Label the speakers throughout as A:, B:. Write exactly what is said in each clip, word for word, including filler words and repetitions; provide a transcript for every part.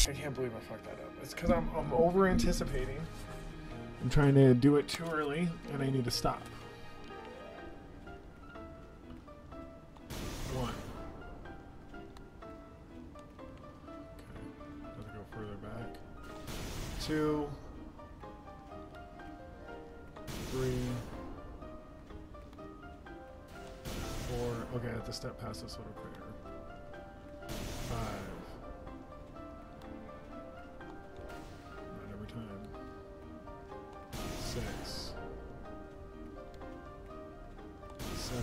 A: I can't believe I fucked that up. It's because I'm, I'm over anticipating. I'm trying to do it too early, and I need to stop. One. Okay, let's go further back. Two. Three. Four. Okay, I have to step past this little crater. Five. Not every time. Six. Seven.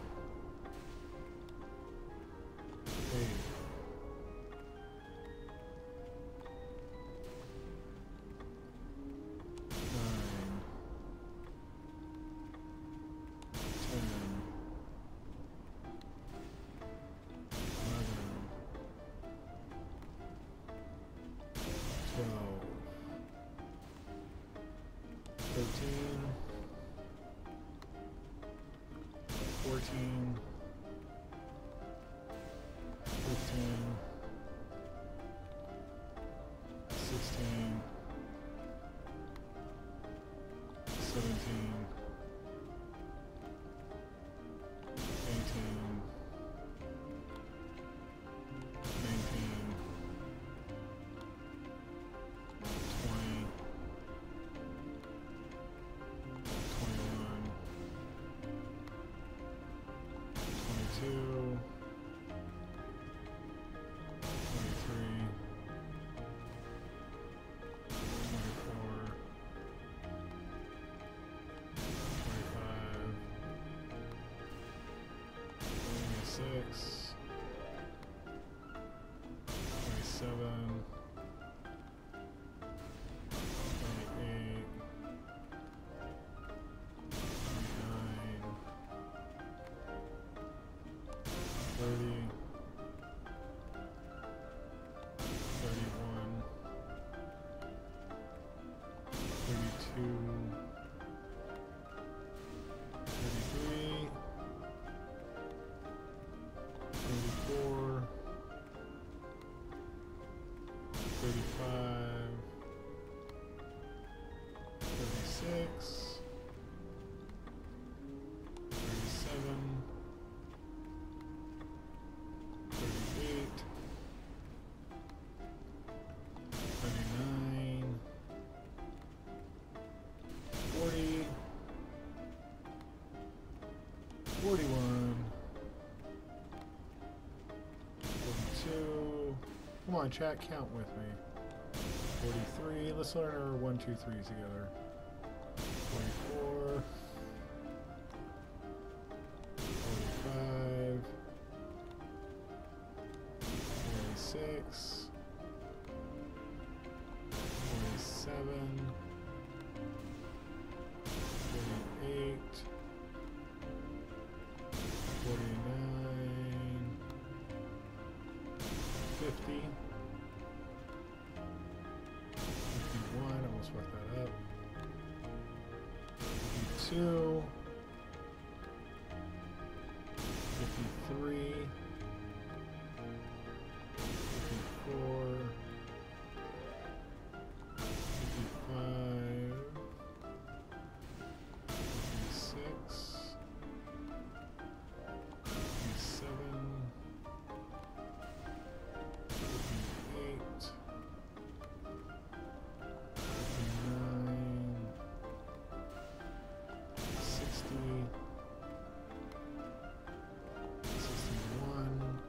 A: Eight. Nine. Ten. twelve, thirteen, fourteen, fifteen, sixteen, seventeen, eighteen, nineteen, twenty, twenty-one, twenty-two, twenty-three, twenty-four, twenty-five, twenty-six, twenty-seven, twenty-eight, twenty-nine, thirty, thirty-one, thirty-two, thirty-three, thirty-four, thirty-five, thirty-six, thirty-seven, thirty-eight, thirty-nine, forty, forty-one, forty-two. Come on, chat, count with me. forty-three. Let's learn our one, two, threes together. forty-four. forty-five. forty-six. forty-seven. forty-eight. forty-nine. fifty. fifty-one. Almost fucked that up. fifty-two. fifty-three. fifty-four. fifty-five. fifty-six. fifty-seven. fifty-eight. fifty-nine. sixty. sixty-one.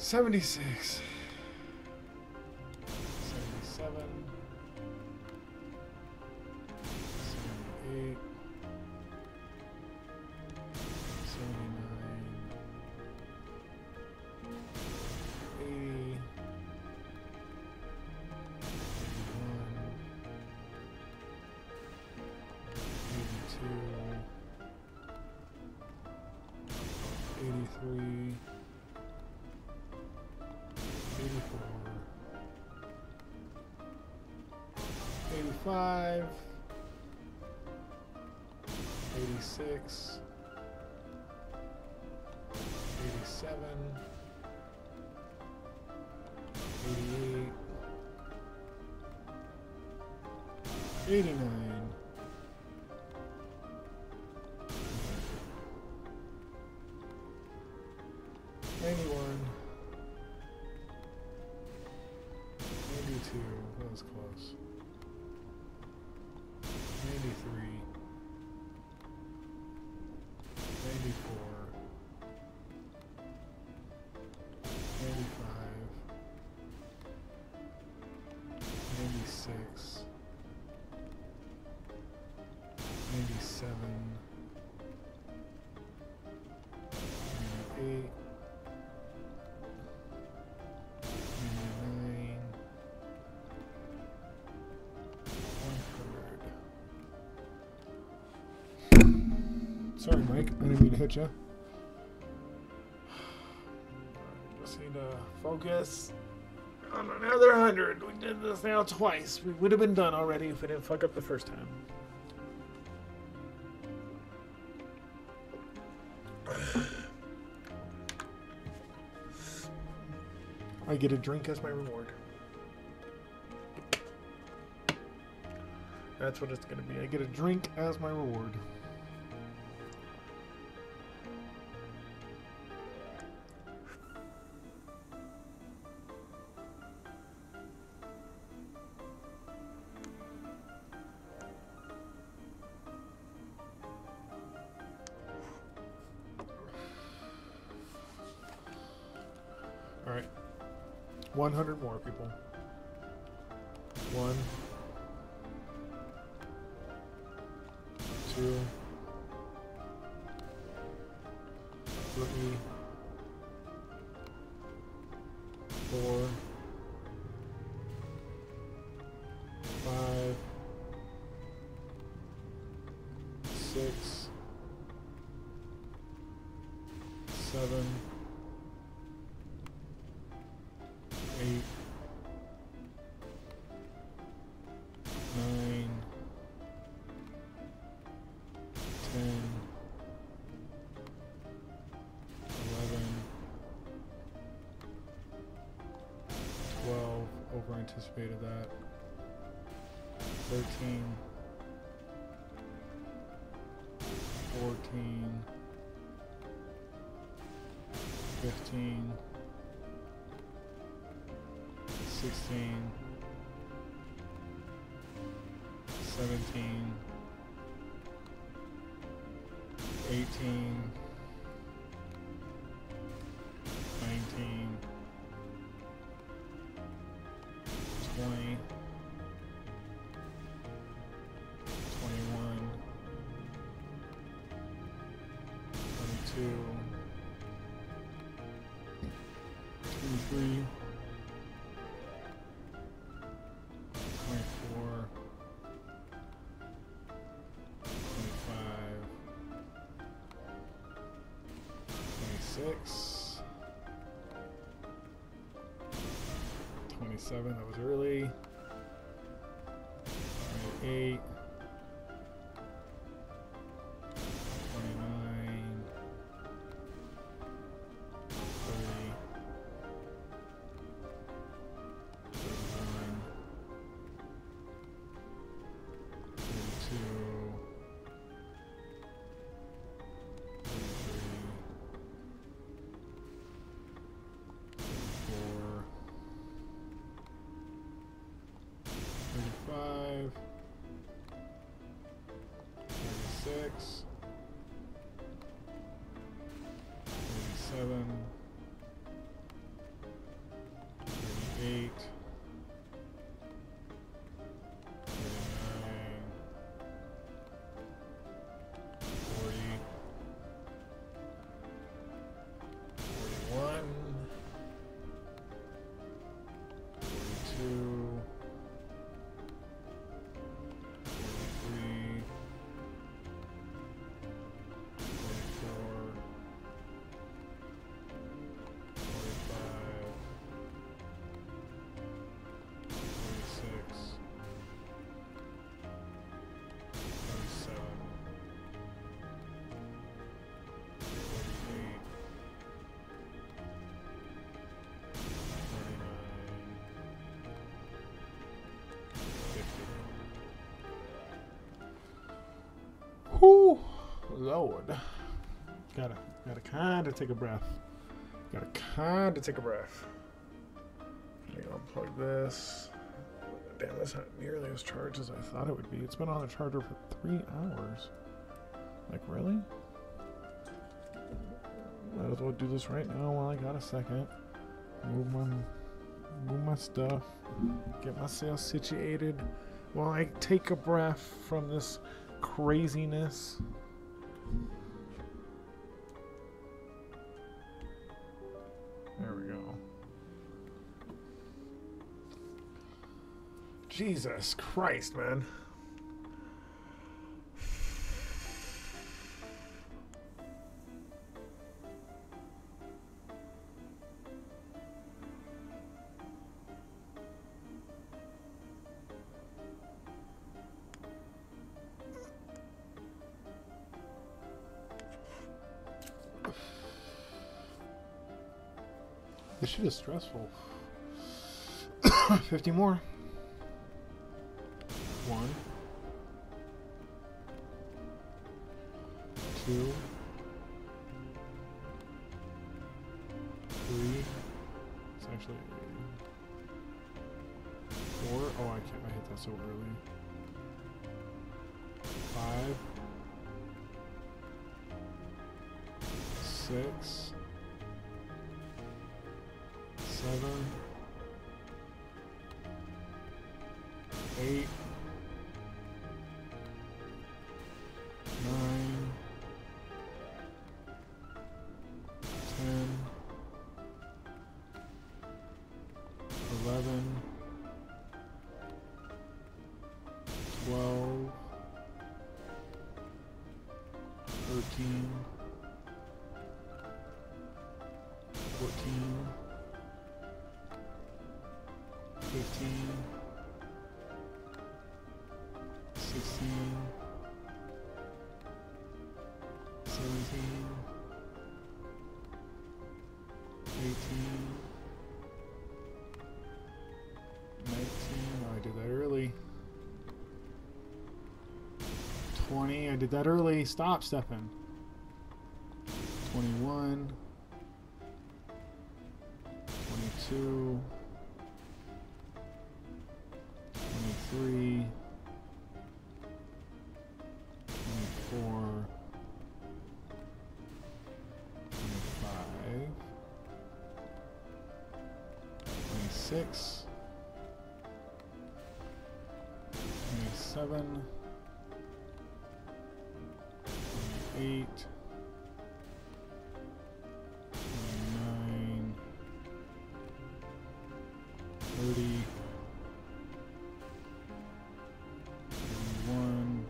A: seventy-six. seventy-seven. seventy-eight. seventy-nine. eighty. eighty-three, eighty-four, eighty-five, eighty-six, eighty-seven, eighty-eight, eighty-nine, ninety-one, ninety-two, that was close, ninety-three, ninety-four, ninety-five, ninety-six, ninety-seven, ninety-eight, sorry, Mike. I didn't mean to hit you. Just need to focus on another hundred. We did this now twice. We would have been done already if we didn't fuck up the first time. I get a drink as my reward. That's what it's going to be. I get a drink as my reward. All right. one hundred more people. One. Two. Three. Four. Five. Six. Seven. Eight, nine, ten, eleven, twelve, over anticipated that, thirteen, fourteen, fifteen, sixteen, seventeen, eighteen, nineteen, twenty, twenty-one, twenty-two, twenty-three, twenty-four, twenty-five, twenty-six, twenty-seven, that was early, twenty-eight, twenty-nine, thirty, thirty-one, thirty-two, thirty-three, thirty-four, thirty-five, Lord. Gotta, gotta kind of take a breath. Gotta kind of take a breath. I'm gonna unplug this. Damn, that's not nearly as charged as I thought it would be. It's been on the charger for three hours. Like, really? Might as well do this right now while I got a second. Move my, move my stuff. Get myself situated while I take a breath from this craziness. There we go. Jesus Christ, man. This shit is stressful. fifty more. One. Two. Three. It's actually four. Oh, I can't. I hit that so early. Five. Six. Seven, eight, nine, ten, eleven, twelve, thirteen, fourteen, fifteen, sixteen, seventeen, eighteen, nineteen, oh, I did that early, twenty, I did that early, stop stepping, twenty-one, twenty-two, twenty-three, twenty-four, twenty-five, twenty-six, twenty-seven, twenty-eight, twenty-nine, thirty, thirty-one,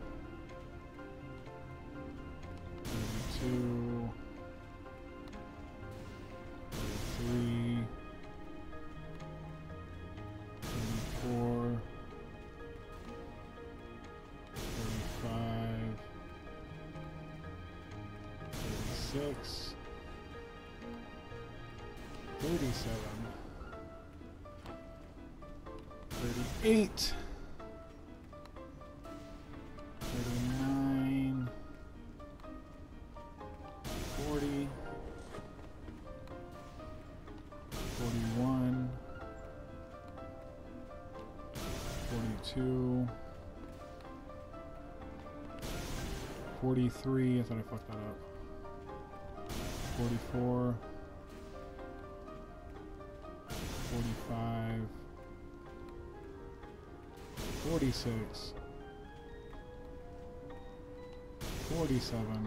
A: thirty-two, thirty-three, thirty-four, thirty-five, thirty-six, thirty-seven, thirty-eight, thirty-nine, forty, forty-one, forty-two, forty-three, I thought I fucked that up, forty-four, forty-five, forty-six, forty-seven,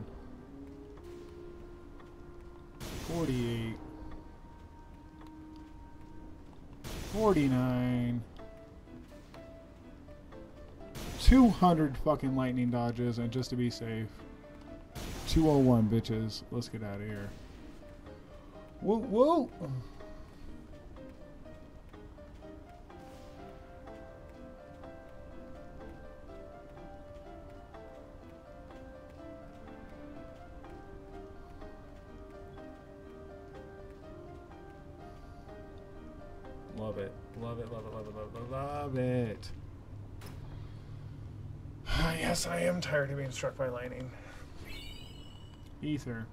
A: forty-eight, forty-nine, two hundred fucking lightning dodges, and just to be safe, two oh one, bitches. Let's get out of here. Whoa, whoa. Love it. Love it, love it, love it, love it, love it. Yes, I am tired of being struck by lightning. Ether.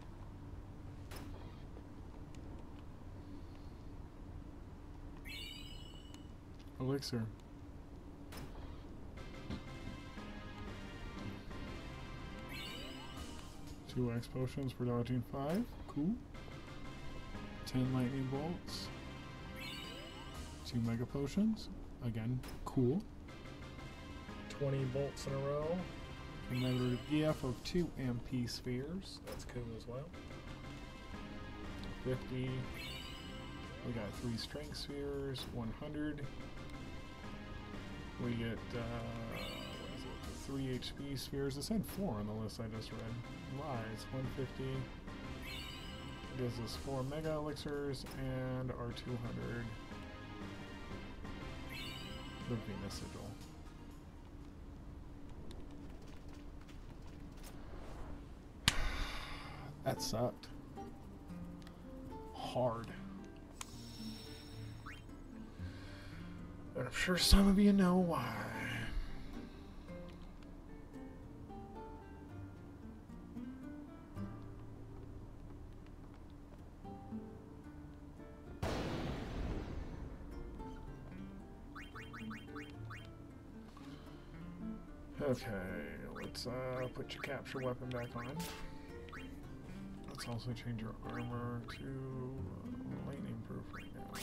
A: Elixir. Two X potions for dodging five. Cool. Ten lightning bolts. Two mega potions. Again, cool. Twenty bolts in a row. Another E F of two M P spheres. That's cool as well. Fifty. We got three strength spheres. One hundred. We get uh, what is it? Three H P spheres. It said four on the list I just read. Lies. one fifty. Gives us four mega elixirs and our two hundred. The Venus Sigil. That sucked. Hard. And I'm sure some of you know why. Okay, let's uh, put your capture weapon back on. Let's also change your armor to uh, lightning proof right now.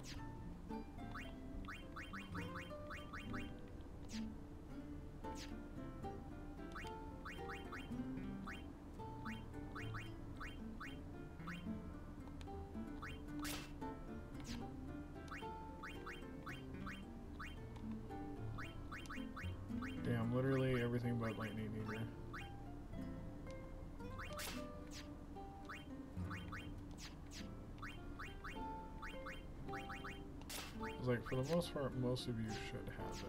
A: Damn, literally everything but lightning eater. It's like, for the most part, most of you should have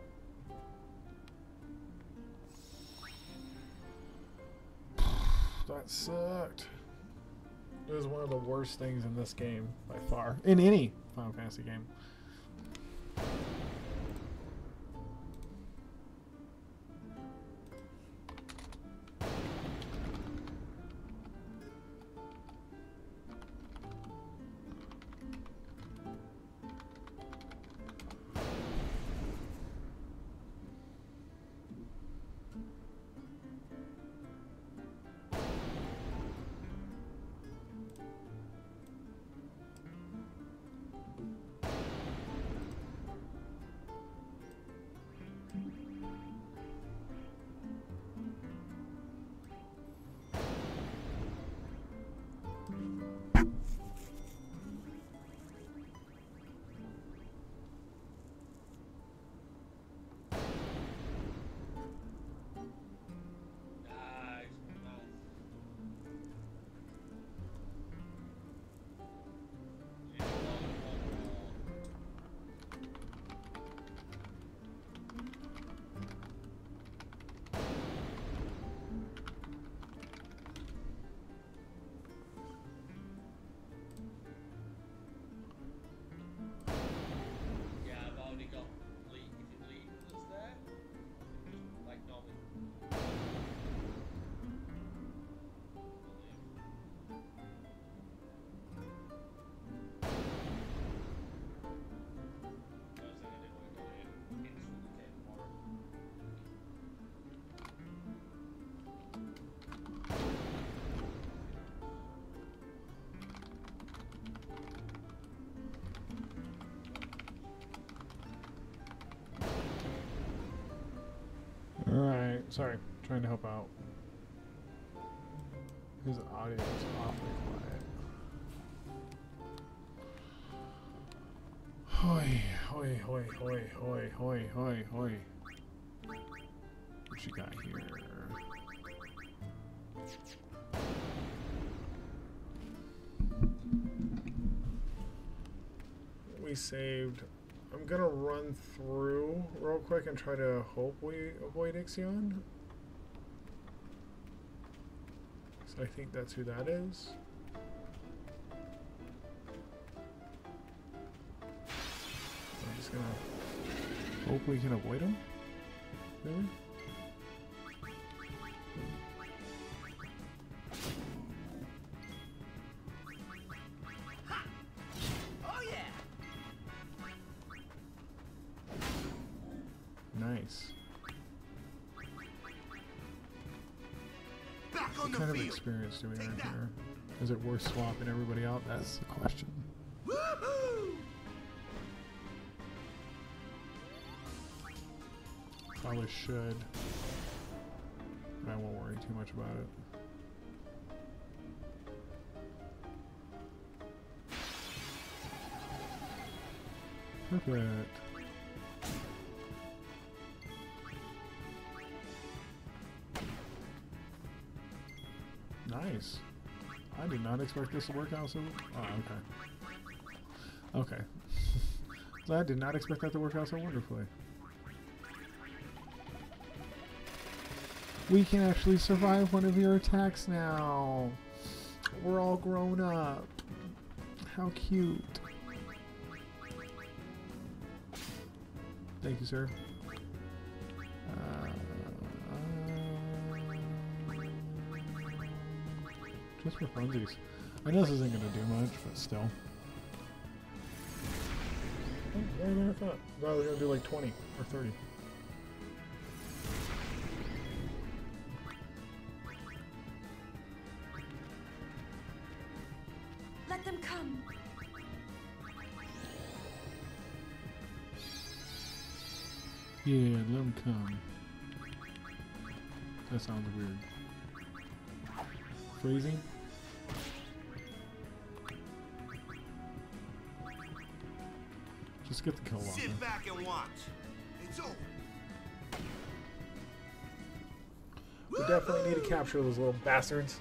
A: it. That sucked. It was one of the worst things in this game, by far. In any Final Fantasy game. Alright, sorry, trying to help out. His audio is awfully quiet. Hoi, hoi, hoi, hoi, hoi, hoi, hoi, hoi. What you got here? We saved. I'm gonna run through real quick and try to hope we avoid Ixion. So I think that's who that is. I'm just gonna hope we can avoid him. Really? What kind of experience do we earn here? Is it worth swapping everybody out? That's the question. Probably should. But I won't worry too much about it. Perfect. Nice. I did not expect this to work out so... Oh, okay. Okay. So I did not expect that to work out so wonderfully. We can actually survive one of your attacks now. We're all grown up. How cute. Thank you, sir. Uh, just for funsies. I know this isn't going to do much, but still. Oh, more than I thought. I thought I was going to do like twenty or thirty.
B: Let them come.
A: Yeah, let them come. That sounds weird. Freezing? Just get the kill off.
C: Sit back and watch. It's over.
A: We definitely need to capture those little bastards.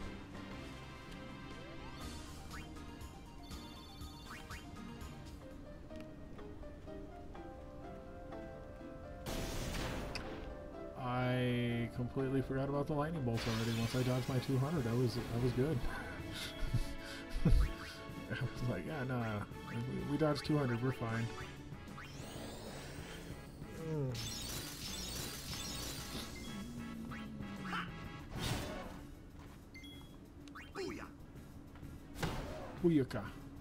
A: I completely forgot about the lightning bolts already. Once I dodged my two hundred, I was I was good. I was like, yeah, no, nah, we, we dodged two hundred, we're fine. Mm. Booyaka.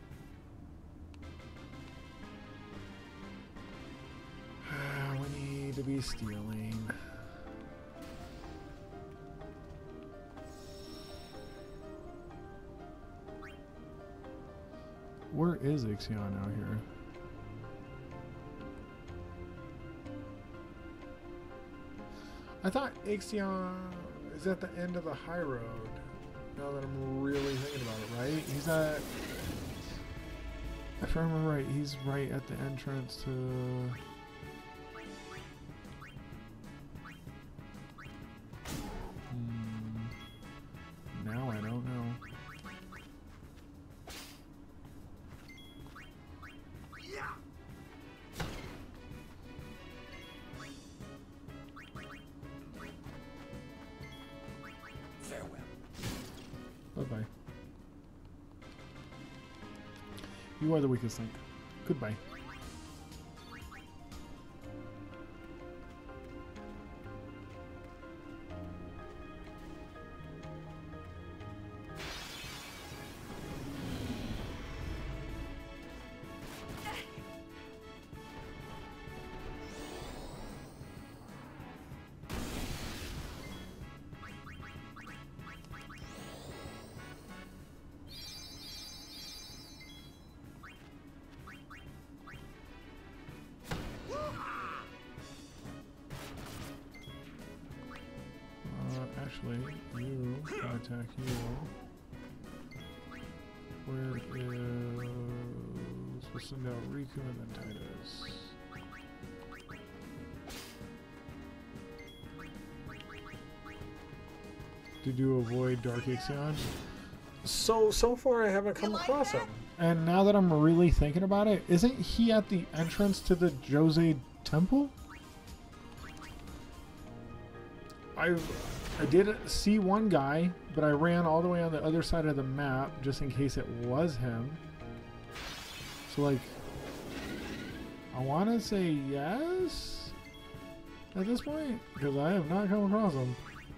A: We need to be stealing. Where is Ixion out here? I thought Ixion is at the end of the high road. Now that I'm really thinking about it, right? He's at... If I remember right, he's right at the entrance to... Hmm. Now I don't know. Bye-bye. You are the weakest link. Goodbye. Actually, you can attack you. Where is... We'll send out Riku and then Titus. Did you avoid Dark Ixion? So, so far I haven't come across him. And now that I'm really thinking about it, isn't he at the entrance to the Jose Temple? I've... I did see one guy, but I ran all the way on the other side of the map just in case it was him. So, like, I want to say yes at this point, because I have not come across him.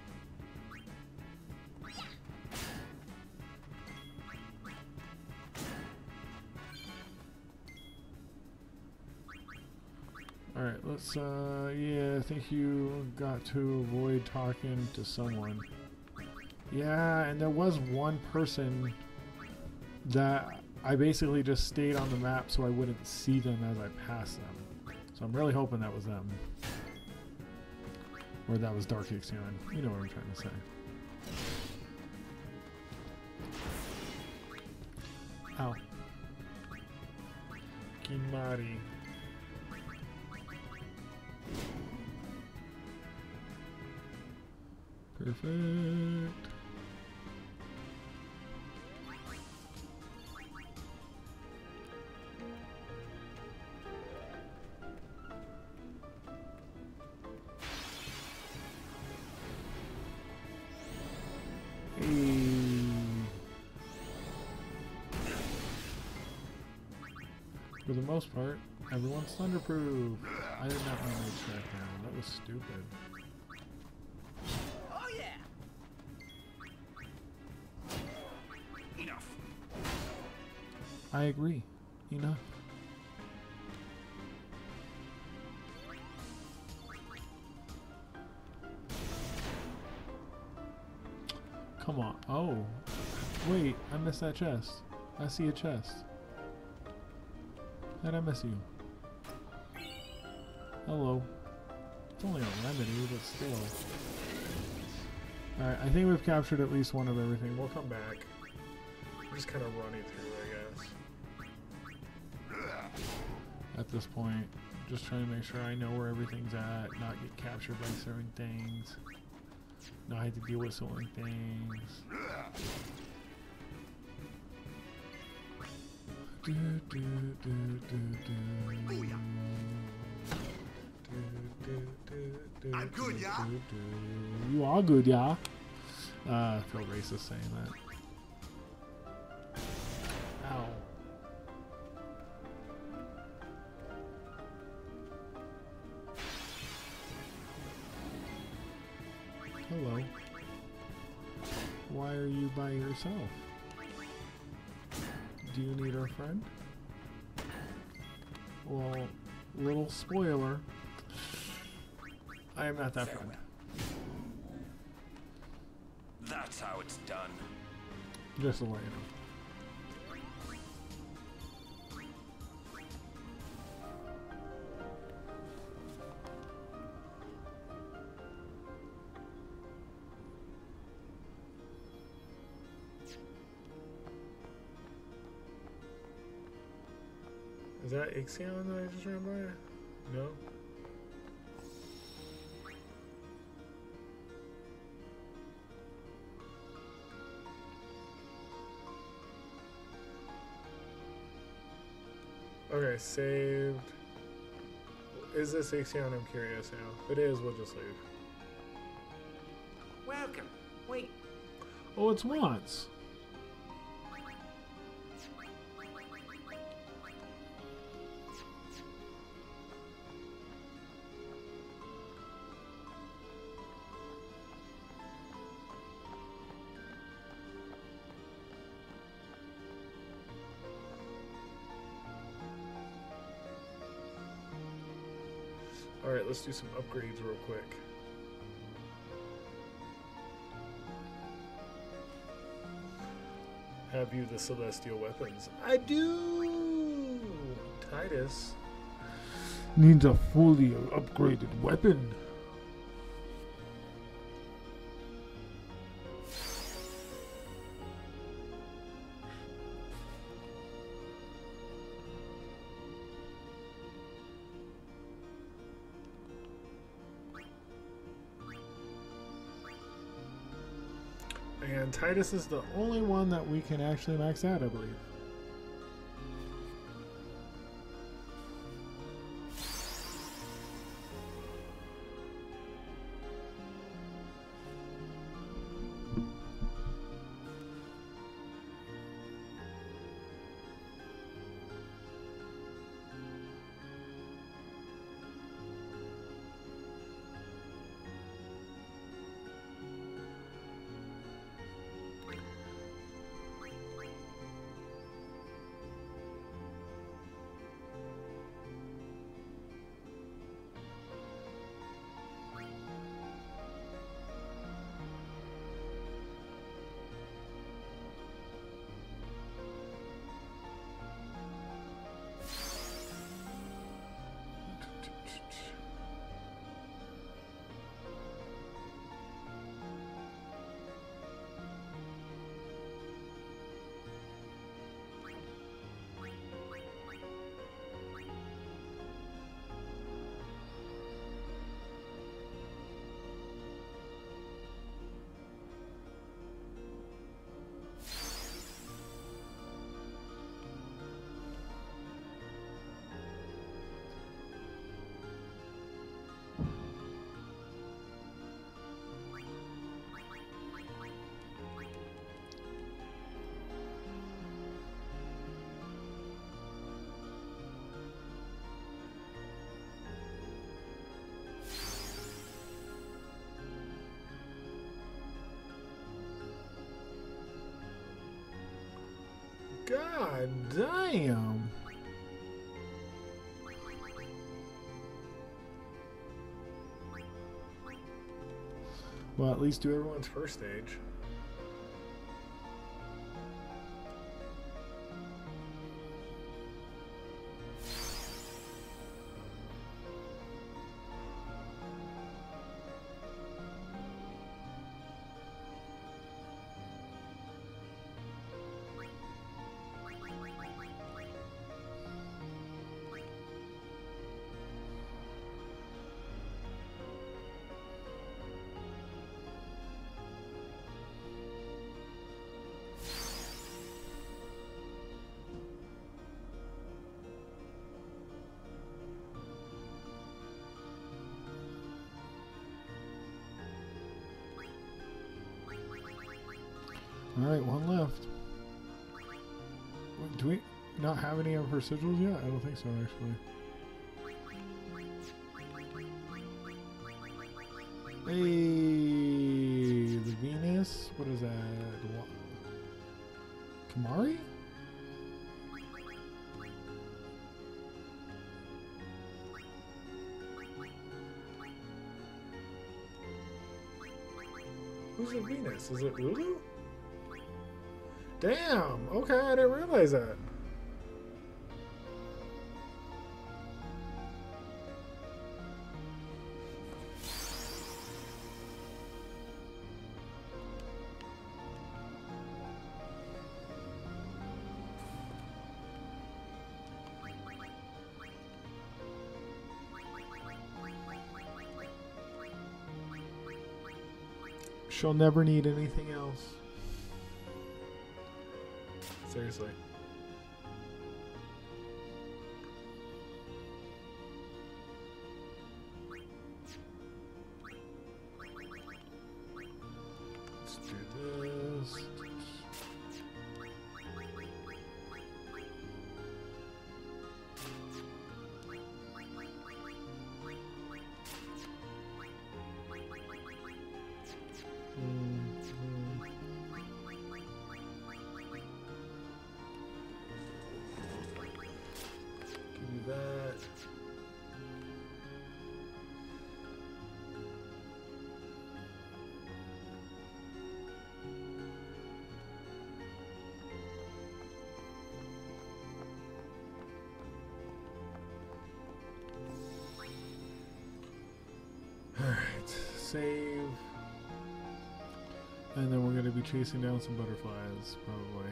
A: Alright, let's, uh, yeah, I think you got to avoid talking to someone. Yeah, and there was one person that I basically just stayed on the map so I wouldn't see them as I passed them. So I'm really hoping that was them. Or that was Dark Ixion. You know what I'm trying to say. Ow. Kimari. Perfect. For the most part, everyone's thunderproof. I did not want to make that down. That was stupid.
C: Oh yeah. Enough.
A: I agree. Enough. Come on. Oh. Wait, I missed that chest. I see a chest. How'd I miss you? Hello. It's only a remedy, but still. Alright, I think we've captured at least one of everything. We'll come back. Just kind of running through, I guess. At this point, just trying to make sure I know where everything's at, not get captured by certain things. Know how to deal with certain things. Do, do, do, do, do.
C: I'm good, yeah?
A: You are good, yeah? Uh, I feel racist saying that. Ow. Hello. Why are you by yourself? Do you need a friend? Well, little spoiler. I am not that friend.
C: That's how it's done.
A: Just to let you know. Is that Ixion that I just ran by? No? Okay, saved. Is this Ixion? I'm curious now. If it is, we'll just leave.
D: Welcome. Wait.
A: Oh, it's once. Alright, let's do some upgrades real quick. Have you the celestial weapons? I do! Titus needs a fully upgraded weapon. And Titus is the only one that we can actually max out, I believe. God damn. Well, at least do everyone's first stage. Alright, one left. Wait, do we not have any of her sigils yet? I don't think so, actually. Hey, the Venus? What is that? What? Kimahri? Who's the Venus? Is it Lulu? Damn, okay, I didn't realize that. She'll never need anything else. Seriously. Let's do this. That. All right, save. And then we're going to be chasing down some butterflies, probably.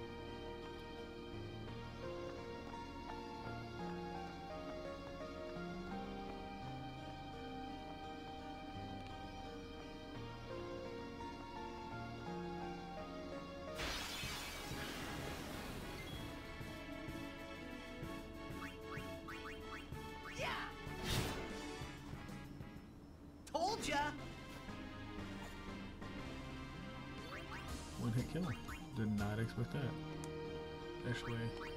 A: One hit kill. Did not expect that. Actually.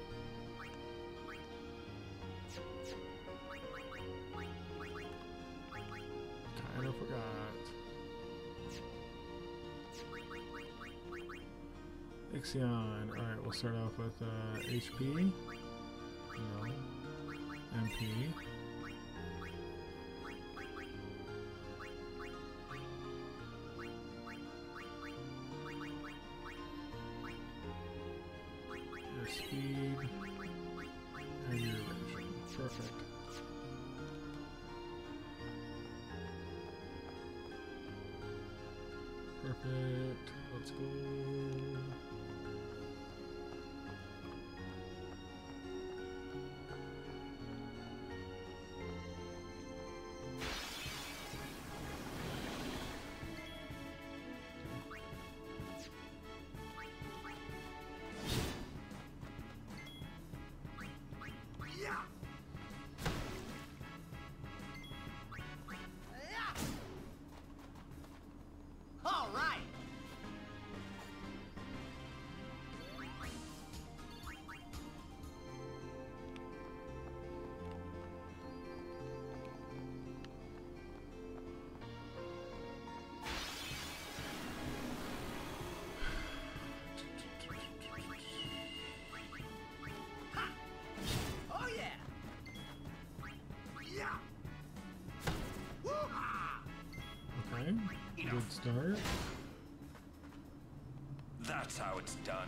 A: Kinda forgot. Ixion. Alright, we'll start off with uh, H P. No. M P. Speed and your vision. Perfect. Perfect. Let's go. start.
C: That's how it's done.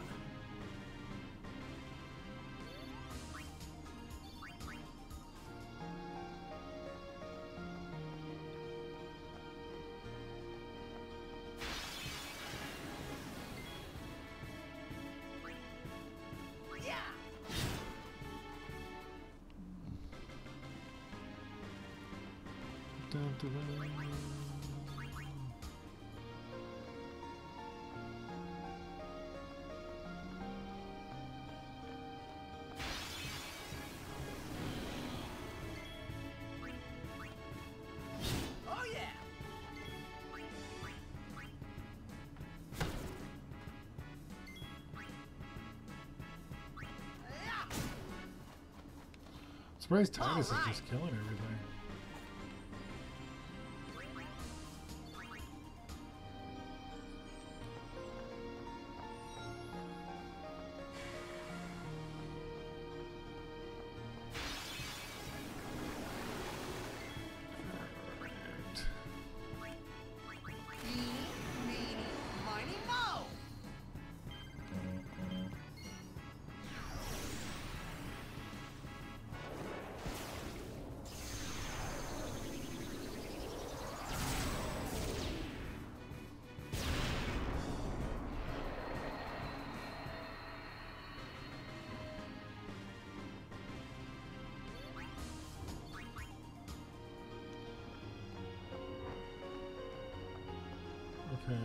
A: Dun, dun, dun.
C: Oh yeah.
A: Surprised Titus is just killing everything. Okay.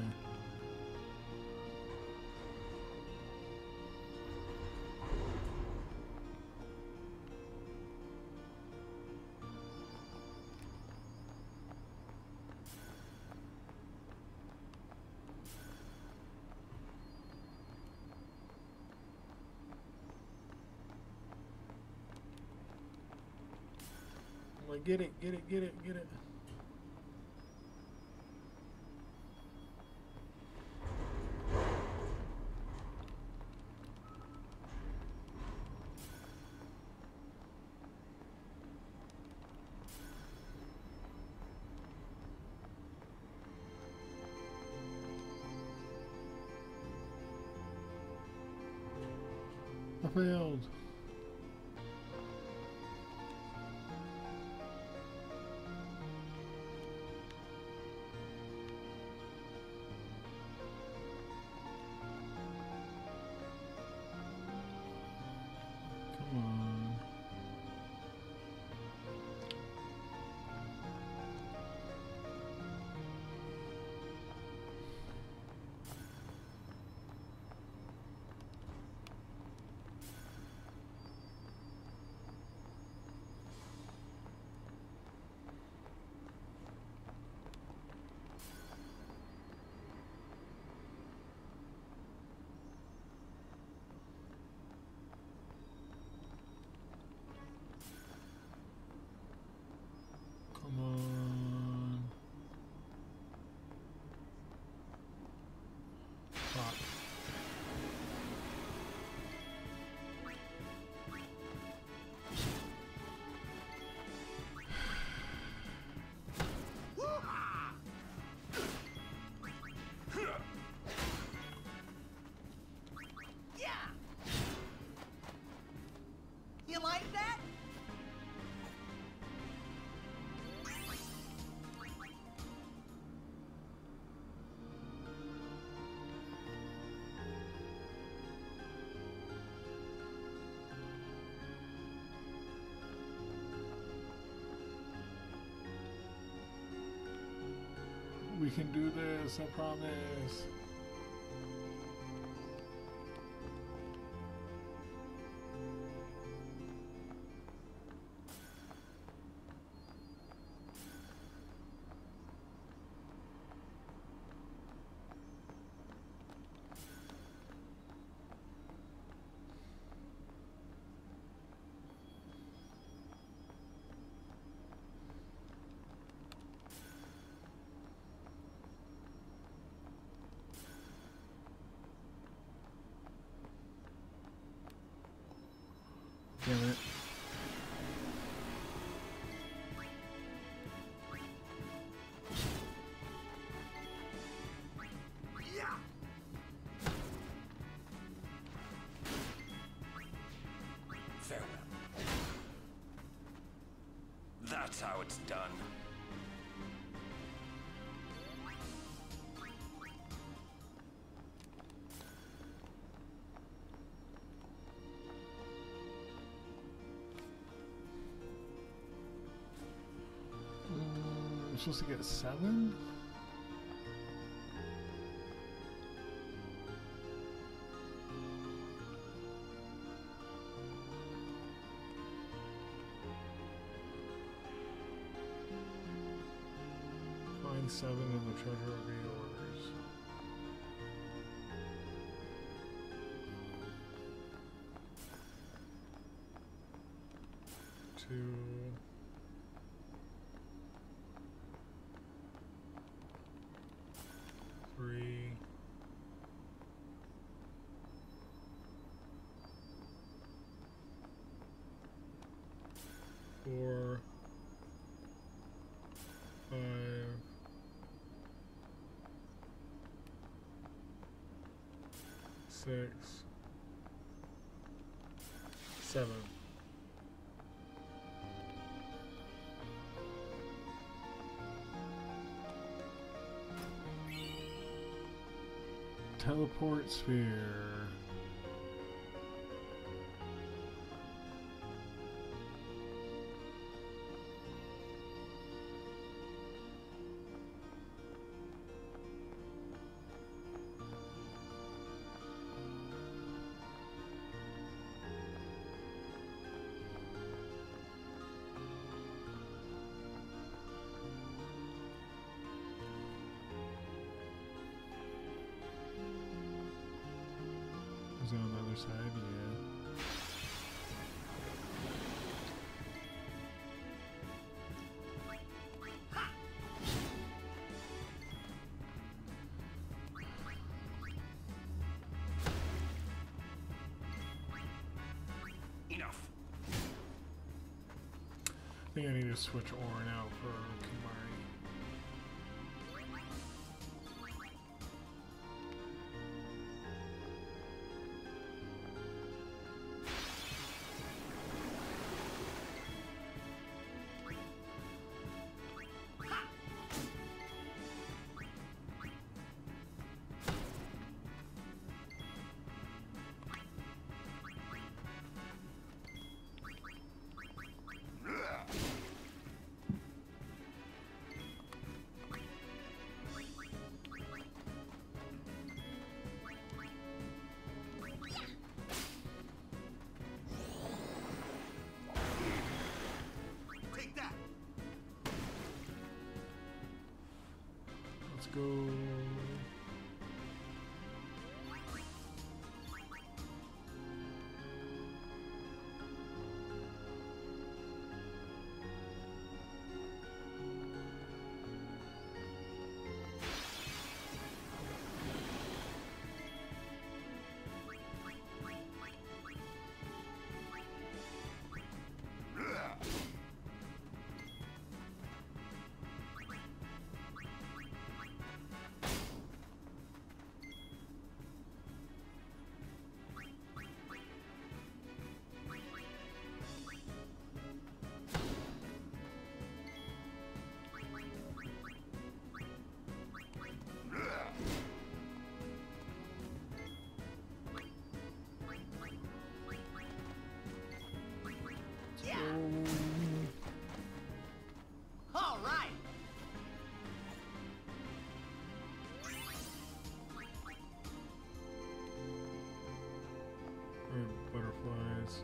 A: I'm like, get it, get it, get it, get it. I failed. Come on. Come on. Fuck.
D: You like that?
A: We can do this, I promise. Damn it.
C: That's how it's done.
A: Mm, I'm supposed to get seven? Find seven in the treasure of eight orders. Two. Three. Four. Five. Six. Seven. Teleport sphere. Is it on the other side? Yeah.
C: Enough.
A: I think I need to switch Orin out for Kimari.
C: Take that.
A: Let's go.
D: All right.
A: Or butterflies.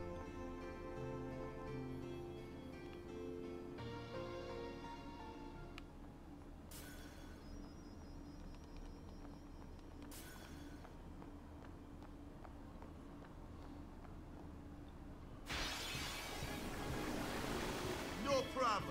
C: No problem.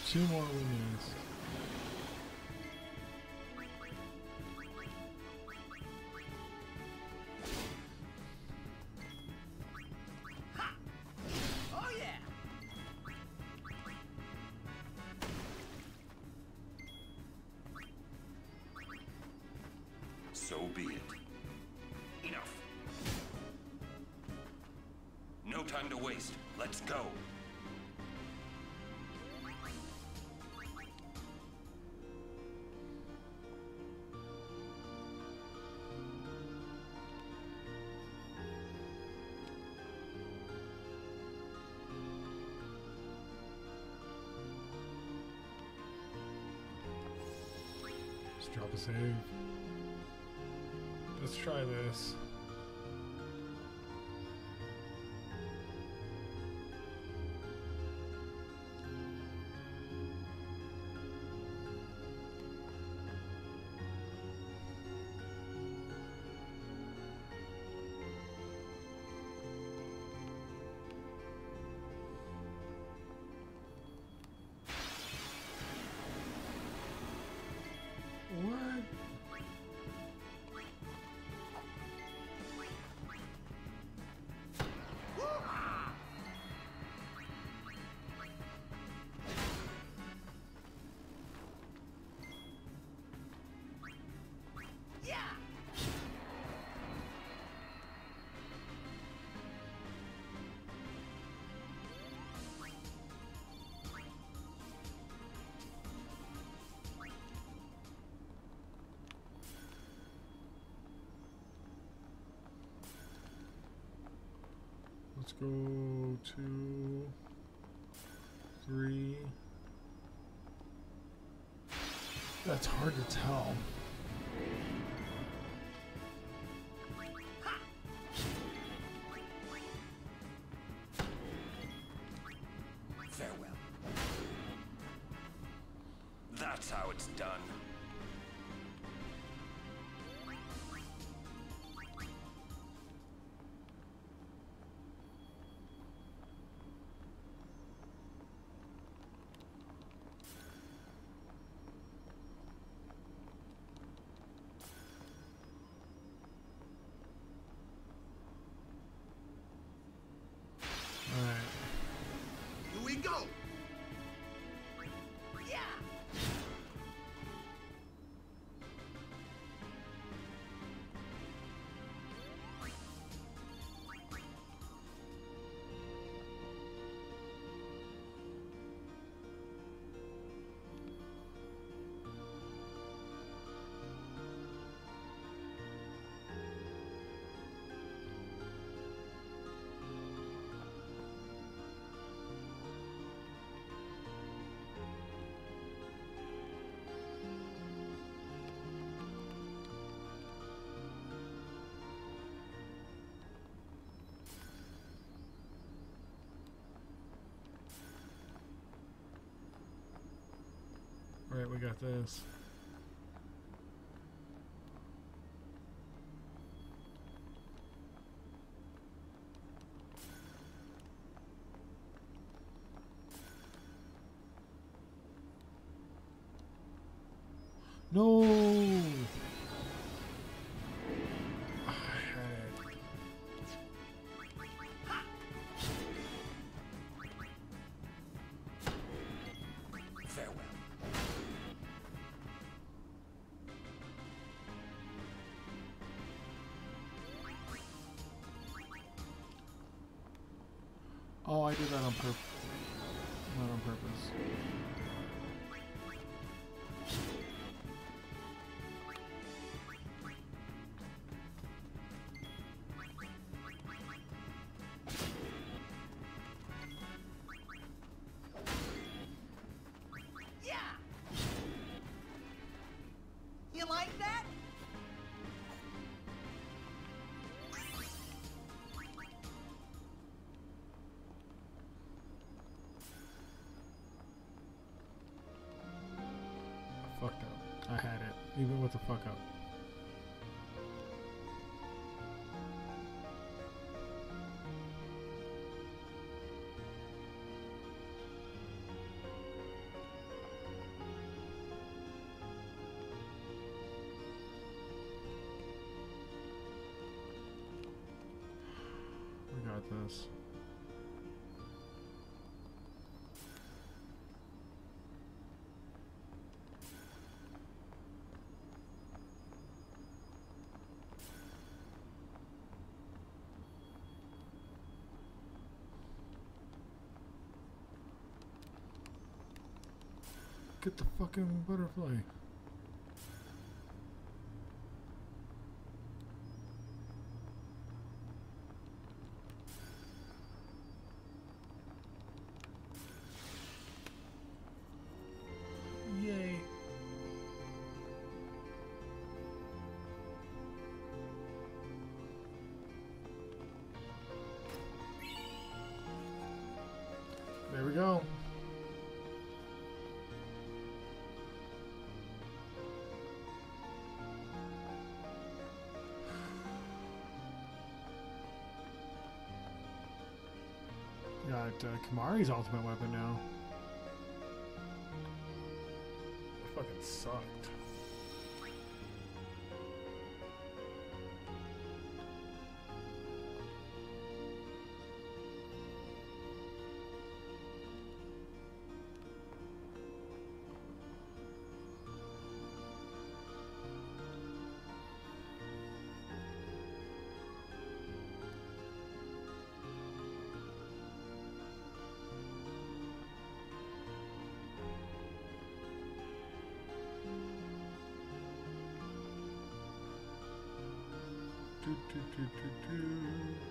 A: Two more we missed.
D: Oh yeah.
C: So be it. Enough. No time to waste. Let's go.
A: Let's drop a save. Let's try this. What?
D: Yeah.
A: Let's go two, three. That's hard to tell.
C: Farewell. That's how it's done.
A: Alright.
C: Here we go.
D: Yeah.
A: Alright, we got this. No! I had it.
C: Farewell.
A: Oh, I did that on purpose. Not on purpose.
D: Yeah. You like that?
A: Fucked up. I had it. Even with the fuck up. got this. Get the fucking butterfly. Yay. There we go. Got uh, Kamari's ultimate weapon now. That fucking sucked. Do, do, do, do, do.